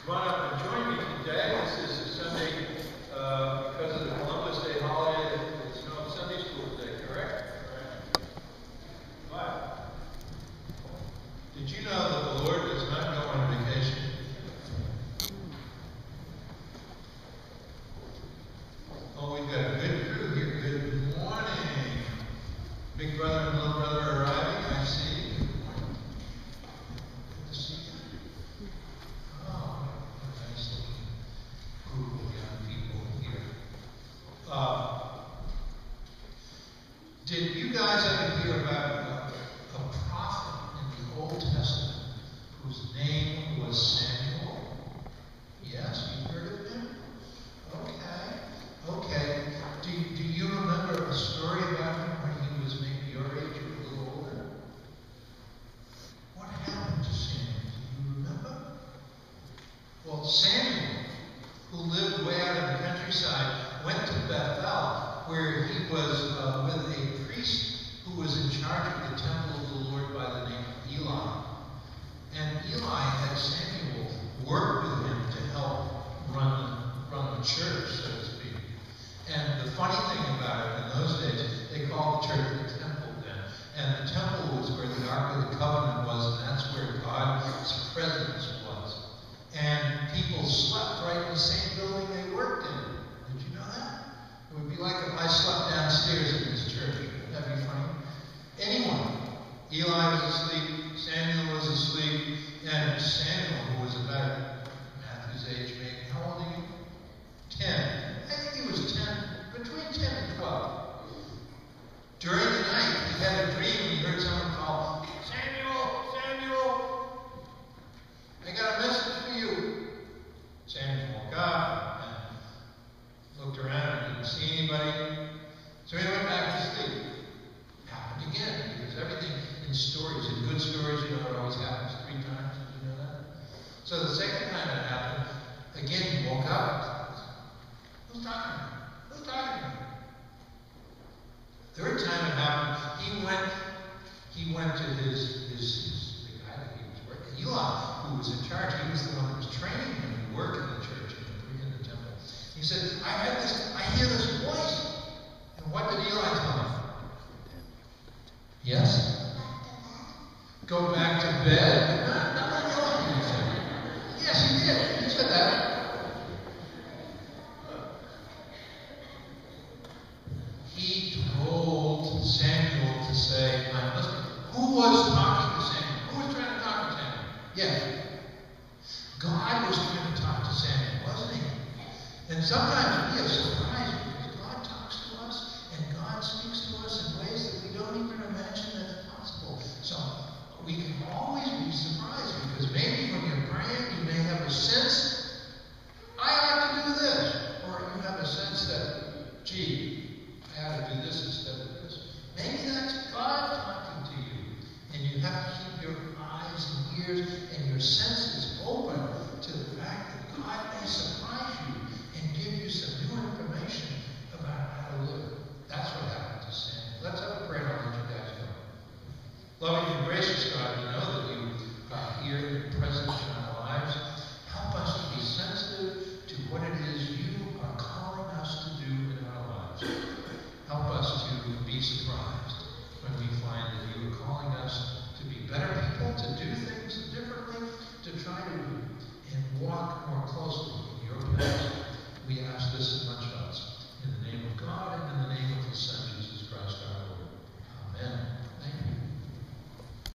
Come on up and join me today. This is Sunday, because of the Columbus Day holiday. It's no Sunday school today, correct? But did you know that the Lord does not go on vacation? Oh, we've got a good crew here. Good morning. Big brother and little brother are arriving. I see. Good morning. Good to see you. Oh, nice looking group of young people here. Did you guys ever hear about a prophet in the Old Testament whose name was Samuel? Yes, you heard of him? Okay. Do you remember a story about him when he was maybe your age or a little older? What happened to Samuel? Do you remember? Well, Samuel, who lived way out in the countryside, went to Bethel, where he was with a priest who was in charge of the temple of the Lord by the name of Eli. And Eli had Samuel work with him to help run the church, so to speak. And the funny thing about it, in those days, they called the church the temple then. And the temple was where the Ark of the Covenant was, and that's where God's presence was. And people slept right in the same building they worked in. Did you know that? It would be like if I slept downstairs in this church. Wouldn't that be funny? Anyone. Eli was asleep, Samuel was asleep, and Samuel, who was about Matthew's age, maybe. How old are you? 10. I think he was 10, between 10 and 12. During the night, he had a dream and he heard someone call, Samuel, I got a message for you. Samuel woke up and looked around and didn't see anybody. So he went back to sleep. Happened again, because everything in stories, in good stories, it always happens 3 times. Did you know that? So the second time it happened, again he woke up. Who's talking to me? Who's talking to me? Third time it happened, he went to the guy that he was working, Eli, who was in charge. He was the one that was training him to work in the church in the temple. He said, I hear this voice. And what did Eli tell him? Yes? Go back to bed. Not like Eli, he said. Yes, he did. He said that. He told Samuel to say, who was talking to Samuel? Who was trying to talk to Samuel? Yes. God was trying to talk to Samuel, wasn't he? And sometimes we are surprised because God talks to us and God speaks to us in ways that we don't even imagine that's possible. So we can always be surprised because maybe when you're praying, you may have a sense, I ought to do this. Or you have a sense that, gee, I ought to do this instead of this. Maybe that's God talking to you. And you have to keep your eyes and ears and your senses open to the fact that God may surprise you and give you some new information about how to live. That's what happened to Samuel. Let's have a prayer and I'll let you guys go. Loving and gracious God, we know that you are here and present in our lives. Help us to be sensitive to what it is you are calling us to do in our lives. Help us to be surprised when we find that you are calling us to be better people, to do things differently, to try to and walk more closely